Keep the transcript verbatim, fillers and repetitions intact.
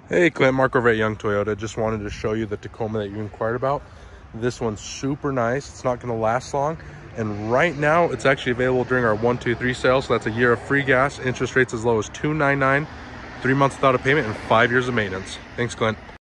Hey Clint, Mark over at Young Toyota. Just wanted to show you the Tacoma that you inquired about. This one's super nice. It's not going to last long. And right now it's actually available during our one two three sale. So that's a year of free gas, interest rates as low as two ninety-nine, three months without a payment, and five years of maintenance. Thanks, Clint.